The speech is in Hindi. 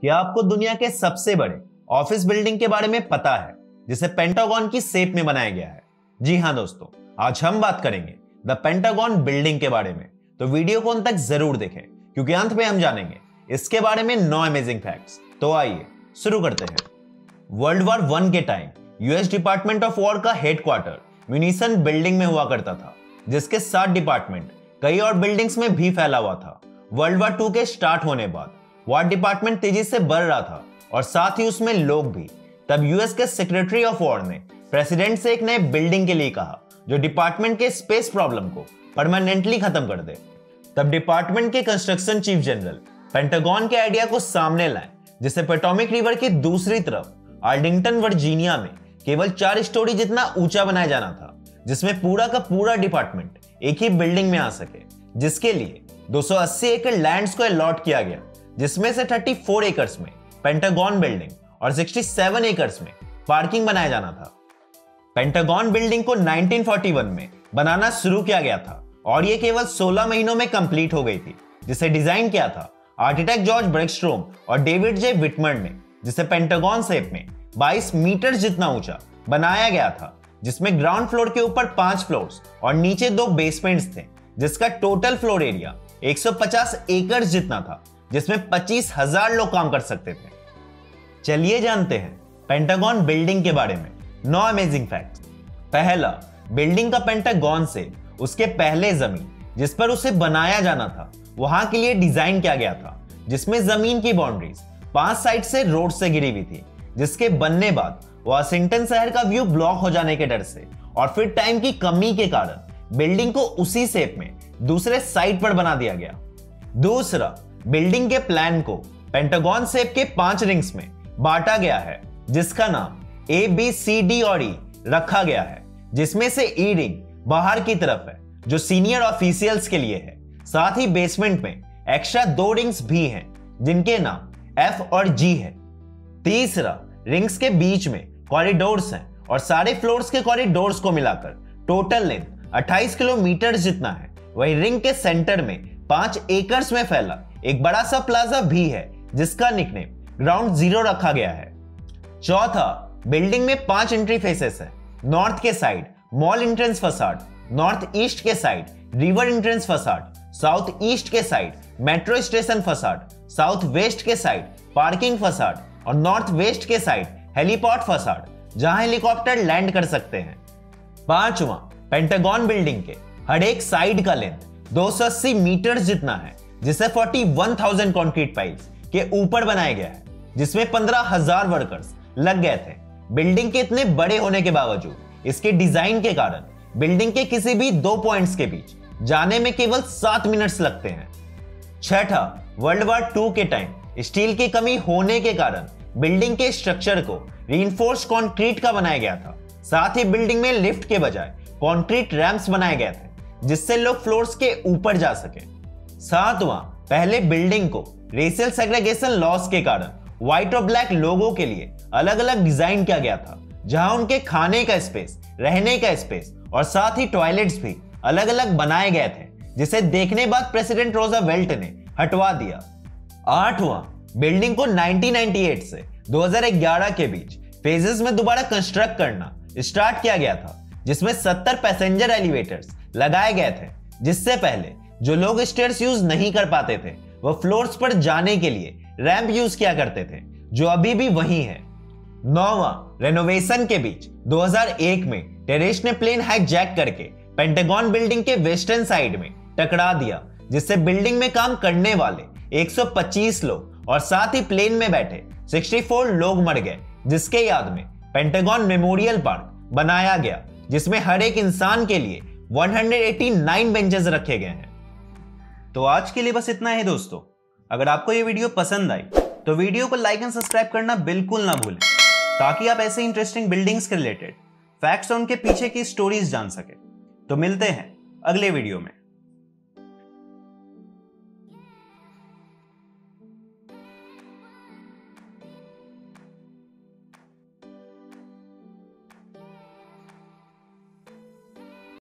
क्या आपको दुनिया के सबसे बड़े ऑफिस बिल्डिंग के बारे में पता है जिसे पेंटागन की शेप में बनाया गया है? जी हाँ दोस्तों, आज हम बात करेंगे द पेंटागन बिल्डिंग के बारे में। तो वीडियो को अंत तक जरूर देखें क्योंकि अंत में हम जानेंगे इसके बारे में 9 अमेजिंग फैक्ट्स। तो आइए शुरू करते हैं। वर्ल्ड वॉर 1 के time US department of war का हेडक्वार्टर म्यूनिसन बिल्डिंग में हुआ करता था, जिसके 7 डिपार्टमेंट कई और बिल्डिंग्स में भी फैला हुआ था। वर्ल्ड वॉर 2 के स्टार्ट होने बाद वॉर डिपार्टमेंट तेजी से बढ़ रहा था और साथ ही उसमें लोग भी। तब यूएस के सेक्रेटरी ऑफ वॉर ने प्रेसिडेंट से एक नए बिल्डिंग के लिए कहा जो डिपार्टमेंट के स्पेस प्रॉब्लम को परमानेंटली खत्म कर दे। तब डिपार्टमेंट के कंस्ट्रक्शन चीफ जनरल पेंटागन के आइडिया को सामने लाए, जिसे पोटोमैक रिवर की दूसरी तरफ आर्लिंगटन वर्जीनिया में केवल 4 स्टोरी जितना ऊंचा बनाया जाना था, जिसमें पूरा का पूरा डिपार्टमेंट एक ही बिल्डिंग में आ सके। जिसके लिए 280 एकड़ लैंड्स को अलॉट किया गया, जिसमें से 34 एकर्स में पेंटागन बिल्डिंग और 67 एकर्स में पार्किंग बनाया जाना था। पेंटागन बिल्डिंग को 1941 में बनाना शुरू किया गया था और यह केवल 16 महीनों में कंप्लीट हो गई थी, जिसे डिजाइन किया था आर्किटेक्ट जॉर्ज ब्रेकस्ट्रोम और डेविड जे विटमर ने, जिसे पेंटागन शेप में 22 मीटर जितना ऊंचा बनाया गया था, जिसमें ग्राउंड फ्लोर के ऊपर 5 फ्लोर्स और नीचे 2 बेसमेंट्स थे, जिसका टोटल फ्लोर एरिया 150 एकड़ जितना था, जिसमें 25,000 लोग काम कर सकते थे। चलिए जानते हैं पेंटागन बिल्डिंग के बारे में 9 अमेजिंग फैक्ट्स। पहला, बिल्डिंग का पेंटागन से उसके पहले जमीन जिस पर उसे बनाया जाना था वहां के लिए डिजाइन किया गया था, जिसमें जमीन की बाउंड्रीज 5 साइड से रोड से घिरी हुई थी, जिसके बनने बाद वाशिंगटन शहर का व्यू ब्लॉक हो जाने के डर से और फिर टाइम की कमी के कारण बिल्डिंग को उसी शेप में दूसरे साइड पर बना दिया गया। दूसरा, बिल्डिंग के प्लान को पेंटागन शेप के 5 रिंग्स में बांटा गया है, जिसका नाम A, B, C, D और E रखा गया है, जिसमें से E रिंग बाहर की तरफ है जो सीनियर ऑफिशियल्स के लिए है। साथ ही बेसमेंट में एक्स्ट्रा 2 रिंग्स भी हैं जिनके नाम F और G है। तीसरा, रिंग्स के बीच में कॉरिडोर्स हैं और सारे फ्लोर्स के कॉरिडोर्स को मिलाकर टोटल लेंथ 28 किलोमीटर जितना है। वही रिंग के सेंटर में 5 एकर्स में फैला एक बड़ा सा प्लाजा भी है, जिसका निकनेम ग्राउंड जीरो रखा गया है। चौथा, बिल्डिंग में 5 एंट्री फेसेस है। नॉर्थ के side mall entrance facade, north east के side river entrance facade, south east के side metro station facade, south west के साइड पार्किंग फसाड और नॉर्थ वेस्ट के साइड हेलीपॉड फसाड, जहां हेलीकॉप्टर लैंड कर सकते हैं। पांचवा, पेंटागन बिल्डिंग के हर एक साइड का लेंथ 280 मीटर जितना है, जिसे 41,000 कंक्रीट पाइल्स के ऊपर बनाया गया है, जिसमें 15,000 वर्कर्स लग गए थे। बिल्डिंग के इतने बड़े होने के बावजूद इसके डिजाइन के कारण बिल्डिंग के किसी भी 2 पॉइंट्स के बीच जाने में केवल 7 मिनट्स लगते हैं। छठा, वर्ल्ड वॉर 2 के टाइम स्टील की कमी होने के कारण बिल्डिंग के स्ट्रक्चर को रीइंफोर्स्ड कंक्रीट का बनाया गया था। साथ ही बिल्डिंग में लिफ्ट के बजाय कंक्रीट रैंप्स बनाए गए थे, जिससे लोग फ्लोर्स के ऊपर जा सके। सातवां, पहले बिल्डिंग को रेशियल सेग्रीगेशन लॉस के कारण व्हाइट और ब्लैक लोगों के लिए अलग अलग डिजाइन किया गया था, जहां उनके खाने का स्पेस, रहने का स्पेस और साथ ही टॉयलेट्स भी अलग अलग बनाए गए थे, जिसे देखने बाद प्रेसिडेंट रूजवेल्ट ने हटवा दिया। आठवां, बिल्डिंग को 1998 से 2011 के बीच फेजेस में दोबारा कंस्ट्रक्ट करना स्टार्ट किया गया था, जिसमें 70 पैसेंजर एलिवेटर्स लगाए गए थे, जिससे पहले जो लोग स्टेयर्स यूज नहीं कर पाते थे वह फ्लोर्स पर जाने के लिए रैंप यूज किया करते थे, जो अभी भी वही है। नौवां, रेनोवेशन के बीच 2001 में टेररिस्ट ने प्लेन हाईजैक करके पेंटागन बिल्डिंग के वेस्टर्न साइड में टकरा दिया, जिससे बिल्डिंग में काम करने वाले 125 लोग और साथ ही प्लेन में बैठे 64 लोग मर गए, जिसके याद में पेंटागन मेमोरियल पार्क बनाया गया, जिसमें हर एक इंसान के लिए 189 बेंचेस रखे गए हैं। तो आज के लिए बस इतना है दोस्तों। अगर आपको ये वीडियो पसंद आई तो वीडियो को लाइक एंड सब्सक्राइब करना बिल्कुल ना भूलें, ताकि आप ऐसे इंटरेस्टिंग बिल्डिंग्स के रिलेटेड फैक्ट्स और उनके पीछे की स्टोरीज जान सके। तो मिलते हैं अगले वीडियो में।